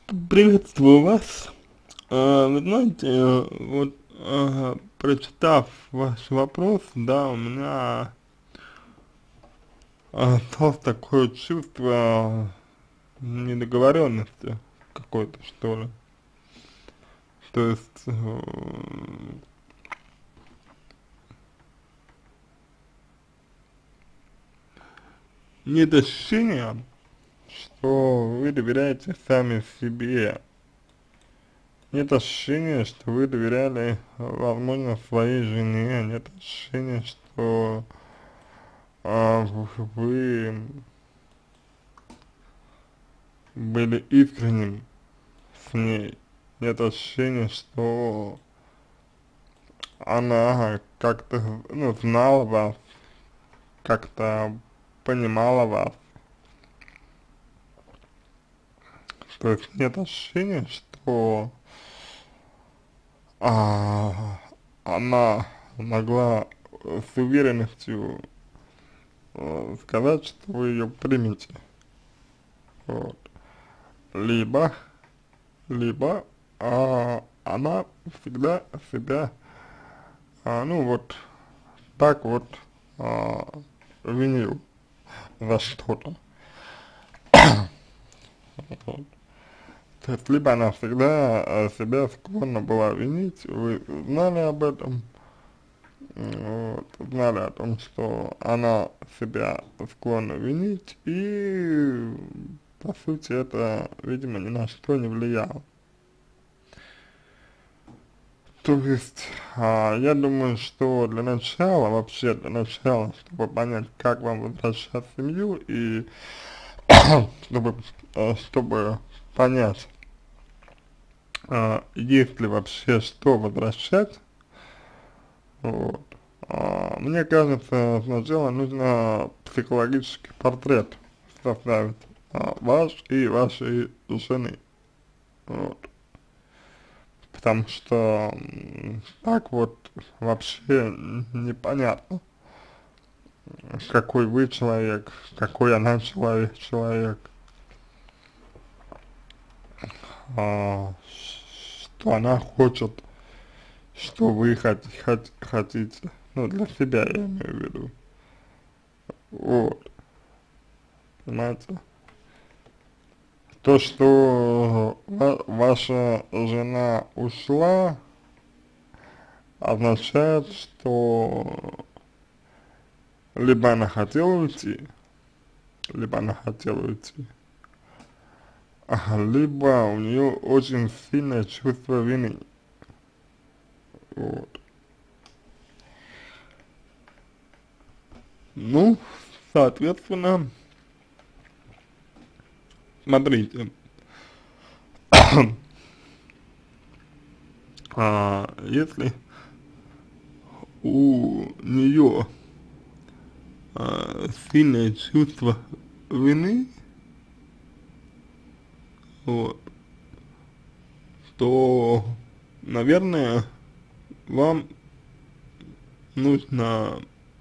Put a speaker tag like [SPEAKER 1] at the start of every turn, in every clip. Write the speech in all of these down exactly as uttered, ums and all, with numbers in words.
[SPEAKER 1] Приветствую вас. А, Вы знаете, э, вот ага, прочитав ваш вопрос, да, у меня а, осталось такое чувство недоговоренности какой-то, что ли. То есть, э, нет ощущения, что вы доверяете сами себе. Нет ощущения, что вы доверяли, возможно, своей жене. Нет ощущения, что а, вы были искренним с ней. Нет ощущения, что она как-то, ну, знала вас, как-то понимала вас. То есть нет ощущения, что а, она могла с уверенностью э, сказать, что вы ее примете. Вот. Либо, либо а, она всегда себя, а, ну вот, так вот а, винил за что-то. Вот. То есть, либо она всегда э, себя склонна была винить, вы знали об этом, м, вот, знали о том, что она себя склонна винить, и, по сути, это, видимо, ни на что не влияло. То есть, а, я думаю, что для начала, вообще для начала, чтобы понять, как вам возвращать семью, и чтобы, э, чтобы понять, а, есть ли вообще что возвращать, вот, а, мне кажется, сначала нужно психологический портрет составить, а, ваш и вашей жены, вот, потому что м, так вот вообще непонятно, какой вы человек, какой она человек, человек, а, что она хочет, что вы хот хот хотите, ну, для себя я имею в виду, вот, понимаете. То, что ва ваша жена ушла, означает, что либо она хотела уйти, либо она хотела уйти, а, либо у нее очень сильное чувство вины, вот. Ну, соответственно, смотрите, а, если у нее а, сильное чувство вины, вот, то, наверное, вам нужно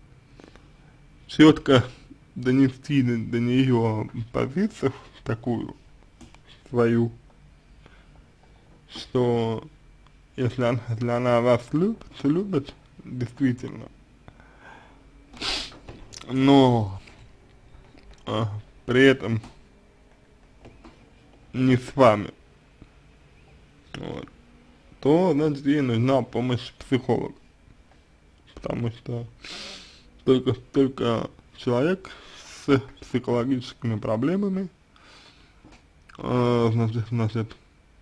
[SPEAKER 1] четко донести до, до нее позицию такую свою, что если она, если она вас любит, любит действительно, но а, при этом не с вами, вот, то, значит, ей нужна помощь психолога, потому что только, только человек с психологическими проблемами, э, значит, значит,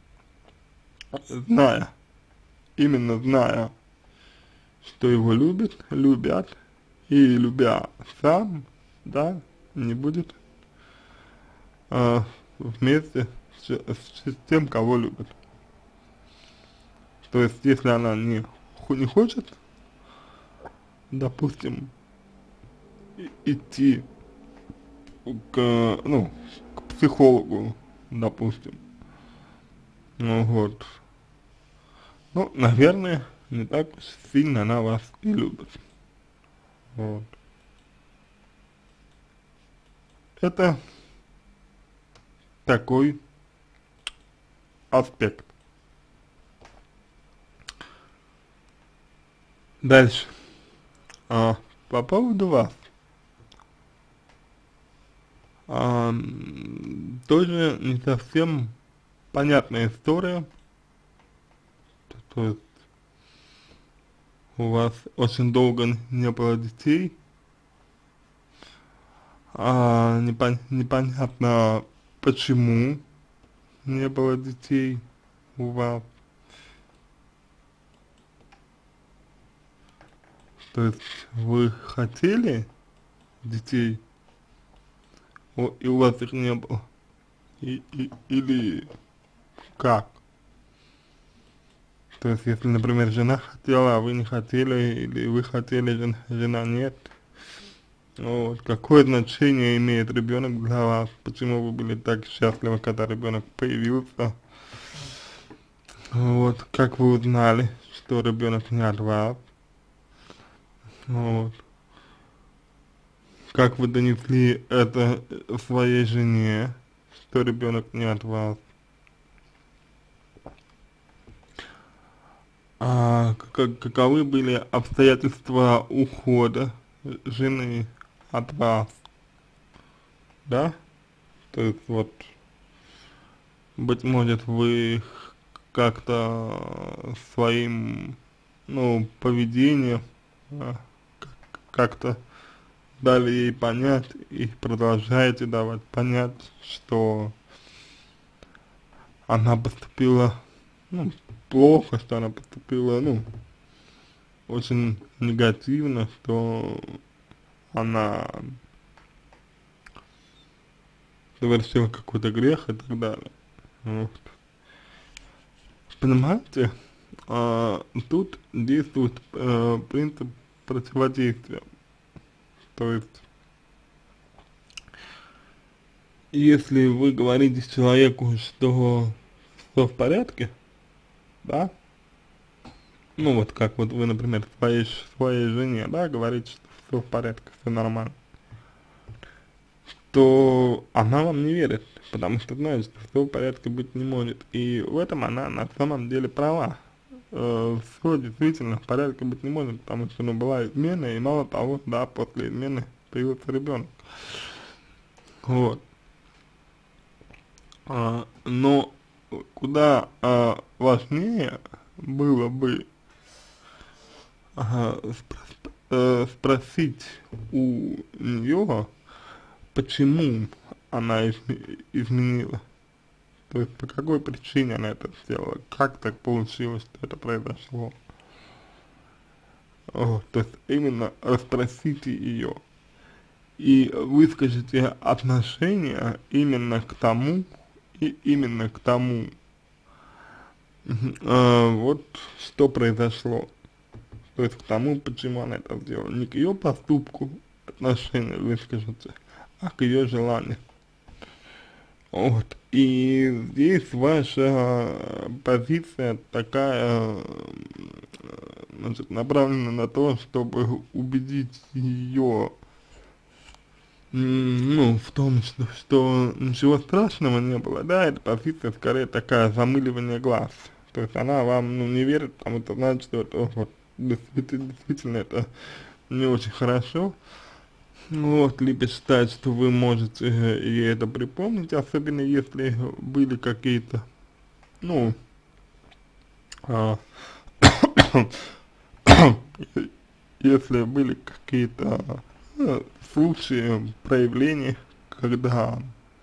[SPEAKER 1] зная, именно зная, что его любят, любят, и любя сам, да, не будет э, вместе с, с тем, кого любит. То есть, если она не, не хочет, допустим, и- идти к, ну, к психологу, допустим, ну вот, ну, наверное, не так уж сильно она вас и любит, вот. Это такой аспект. Дальше. А, по поводу вас. А, м, тоже не совсем понятная история. То есть у вас очень долго не было детей. А, непон непонятно, почему не было детей у вас. То есть вы хотели детей, о, и у вас их не было? И, и, или как? То есть, если, например, жена хотела, а вы не хотели, или вы хотели, жена, жена нет, вот, какое значение имеет ребенок для вас? Почему вы были так счастливы, когда ребенок появился? Вот, как вы узнали, что ребенок не от вас? Вот. Как вы донесли это своей жене, что ребенок не от вас? А как, каковы были обстоятельства ухода жены от вас, да? То есть вот, быть может, вы как-то своим, ну, поведением а, как-то дали ей понять и продолжаете давать понять, что она поступила, ну, плохо, что она поступила, ну, очень негативно, что она совершила какой-то грех и так далее. Вот. Понимаете, а, тут действует э, принцип противодействия. То есть, если вы говорите человеку, что все в порядке, да, ну вот как вот вы, например, своей, своей жене, да, говорите, что все в порядке, все нормально, то она вам не верит, потому что знает, что все в порядке быть не может. И в этом она на самом деле права. Э, все действительно в порядке быть не может, потому что, ну, была измена, и мало того, да, после измены появился ребенок. Вот. А, но куда а, важнее было бы а, спро- э, спросить у нее, почему она изме- изменила. То есть по какой причине она это сделала, как так получилось, что это произошло. Вот, то есть именно расспросите ее и выскажите отношение именно к тому, и именно к тому, а, вот что произошло. То есть к тому, почему она это сделала. Не к ее поступку отношения выскажите, а к ее желанию. Вот. И здесь ваша позиция такая, значит, направлена на то, чтобы убедить ее, ну, в том, что, что ничего страшного не было, да, эта позиция скорее такая замыливание глаз. То есть она вам, ну, не верит, потому что знает, что это вот действительно, действительно это не очень хорошо. Вот, либо считает, что вы можете ей это припомнить, особенно если были какие-то, ну, а, если были какие-то э, случаи, проявления, когда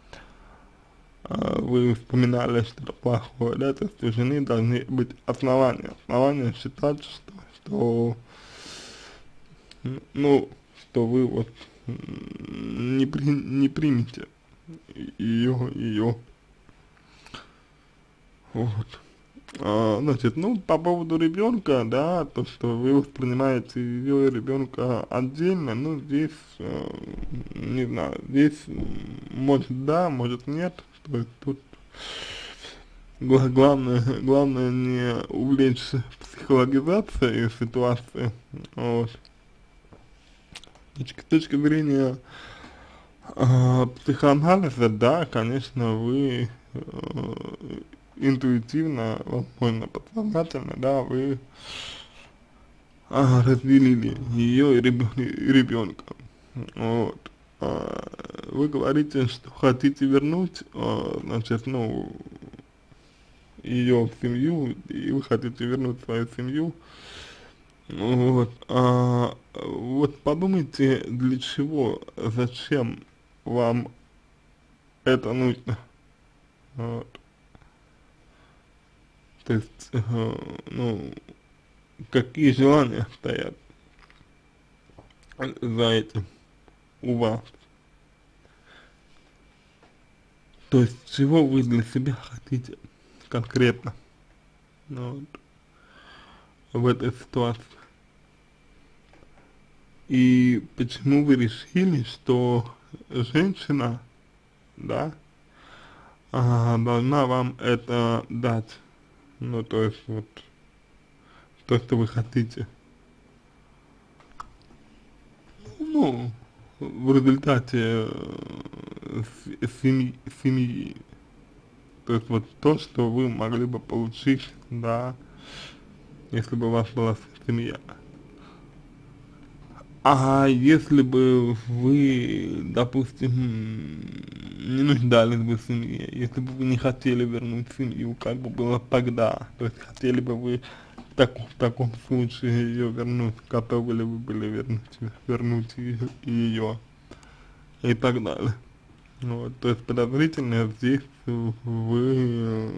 [SPEAKER 1] а, вы вспоминали что-то плохое, да, то есть у жены должны быть основания, основания считать, что, что ну, что вы вот не, при, не примете ее, ее, вот. А, значит, ну, по поводу ребенка, да, то, что вы воспринимаете ее и ребенка отдельно, ну, здесь, э, не знаю, здесь, может, да, может, нет, то есть тут гла- главное, главное не увлечься психологизацией ситуации, вот. С точки зрения а, психоанализа, да, конечно, вы э, интуитивно, возможно, подсознательно, да, вы а, разделили ее и ребенка. Вот. А, вы говорите, что хотите вернуть, а, значит, ну, ее в семью, и вы хотите вернуть свою семью. Вот. А, вот подумайте, для чего, зачем вам это нужно. Вот. То есть, э, ну, какие желания стоят за этим у вас. То есть, чего вы для себя хотите конкретно, ну, вот, в этой ситуации. И почему вы решили, что женщина, да, а, должна вам это дать. Ну, то есть, вот, то, что вы хотите. Ну, в результате э, семьи, семьи. То есть, вот то, что вы могли бы получить, да, если бы у вас была семья. А если бы вы, допустим, не нуждались бы в семье, если бы вы не хотели вернуть семью, как бы было тогда, то есть хотели бы вы в, так, в таком случае ее вернуть, готовы ли вы были вернуть, вернуть ее и так далее. Вот, то есть подозрительно здесь вы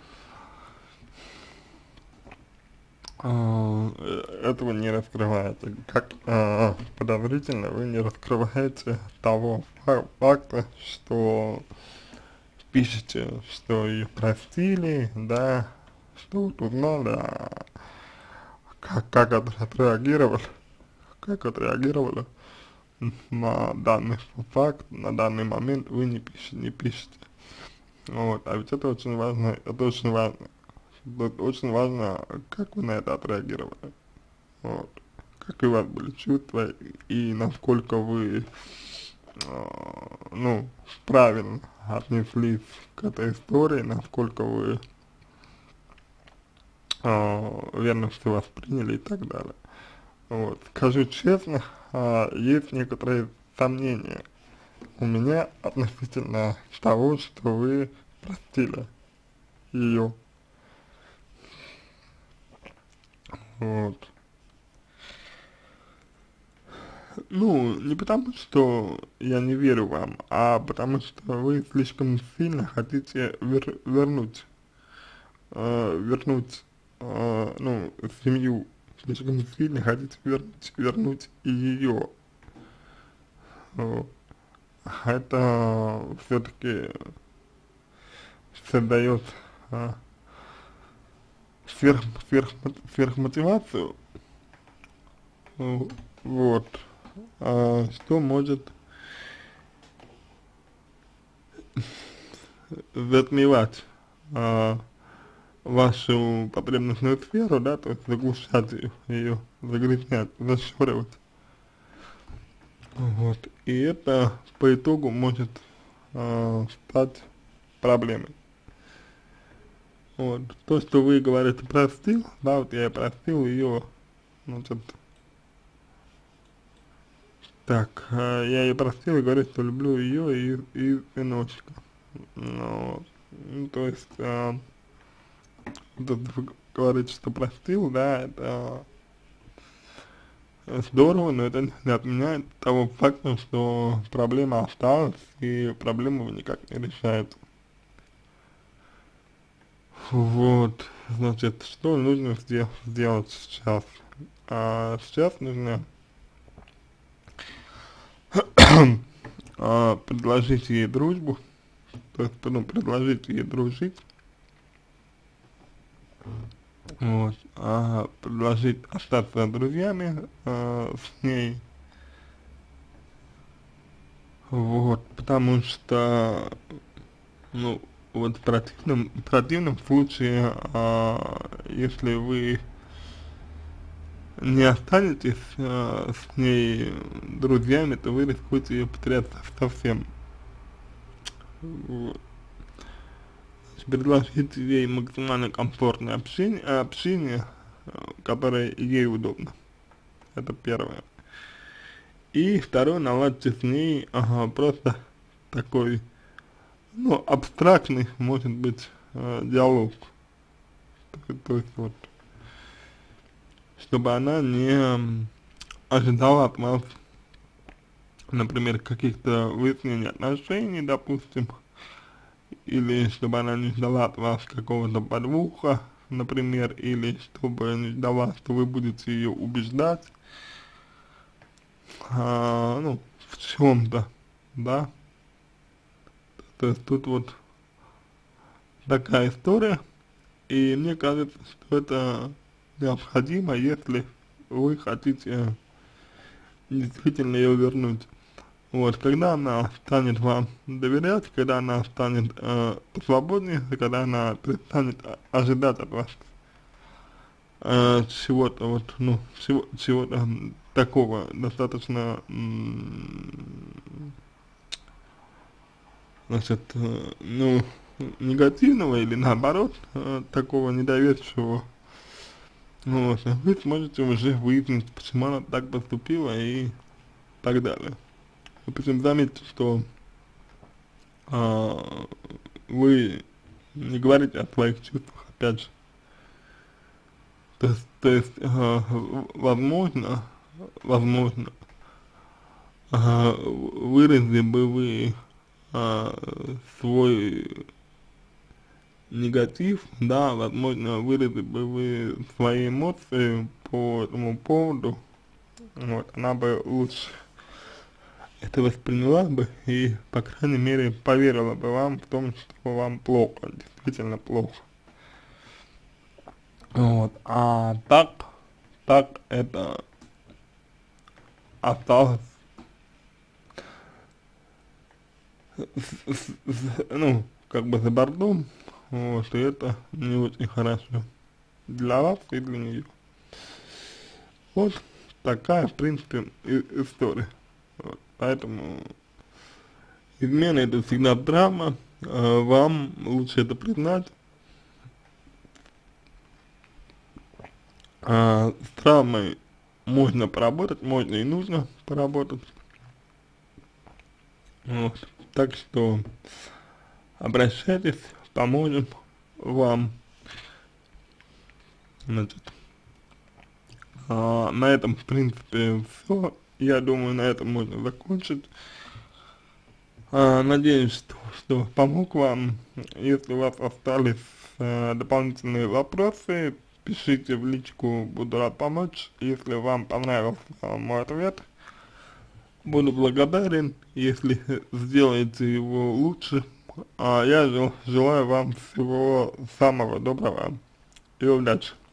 [SPEAKER 1] а, этого не раскрываете. Как а, подозрительно вы не раскрываете того факта, что пишете, что ее простили, да, что вот узнали, а как, как отреагировали, как отреагировали на данный факт, на данный момент вы не пишете, не пишете. Вот, а ведь это очень важно, это очень важно. Это очень важно, как вы на это отреагировали. Вот. Как у вас были чувства и насколько вы, э, ну, правильно отнеслись к этой истории, насколько вы э, верно все восприняли и так далее. Вот. Скажу честно, э, есть некоторые сомнения у меня относительно того, что вы простили ее. Вот. Ну, не потому, что я не верю вам, а потому что вы слишком сильно хотите вер вернуть, э, вернуть, э, ну, семью, слишком сильно хотите вернуть, вернуть и ее. Вот. А это все-таки создает а, сверх, сверх, сверхмотивацию, вот, а, что может затмевать а, вашу потребностную сферу, да, то есть заглушать ее, ее загрязнять, зашоривать. Вот, и это по итогу может а, стать проблемой. Вот, то, что вы говорите, простил, да, вот я простил ее, значит, так, а, я ее простил и говорю, что люблю ее и, и сыночка. Ну, ну, то есть, а, тут вы говорите, что простил, да, это здорово, но это не отменяет того факта, что проблема осталась и проблема никак не решается. Вот, значит, что нужно сдел сделать сейчас? А, сейчас нужно а, предложить ей дружбу, то есть, ну, предложить ей дружить, вот, а, предложить остаться друзьями а, с ней, вот, потому что, ну, вот в противном, в противном случае, а, если вы не останетесь а, с ней друзьями, то вы рискуете ее потерять совсем. Вот. предложить ей максимально комфортное общение, общение, которое ей удобно. Это первое. И второе, наладьте с ней ага, просто такой, ну, абстрактный, может быть, э, диалог. То, то есть вот, чтобы она не ожидала от вас, например, каких-то выяснений отношений, допустим, или чтобы она не ждала от вас какого-то подвоха, например, или чтобы не ждала, что вы будете ее убеждать, а, ну, в чем-то, да. То есть тут вот такая история, и мне кажется, что это необходимо, если вы хотите действительно ее вернуть. Вот, когда она станет вам доверять, когда она станет э, свободнее, когда она перестанет ожидать от вас э, чего-то вот, ну, чего, чего-то такого достаточно, значит, э, ну, негативного или наоборот, э, такого недоверчивого, вот, вы сможете уже выяснить, почему она так поступила и так далее. Вы причем заметьте, что а, вы не говорите о своих чувствах, опять же. То есть, то есть а, возможно, возможно, а, выразили бы вы а, свой негатив, да, возможно, выразили бы вы свои эмоции по этому поводу, вот, она бы лучше это восприняла бы и, по крайней мере, поверила бы вам в том, что вам плохо, действительно плохо. Вот, а так, так это осталось, с, с, с, ну, как бы за бортом, вот, и это не очень хорошо для вас и для нее. Вот такая, в принципе, и, история. Вот, поэтому измена — это всегда травма, э, вам лучше это признать. Э, с травмой можно поработать, можно и нужно поработать. Вот, так что обращайтесь, поможем вам. Значит, э, на этом, в принципе, все. Я думаю, на этом можно закончить. А, надеюсь, что, что помог вам. Если у вас остались а, дополнительные вопросы, пишите в личку, буду рад помочь. Если вам понравился а, мой ответ, буду благодарен, если сделаете его лучше. А я жел, желаю вам всего самого доброго и удачи.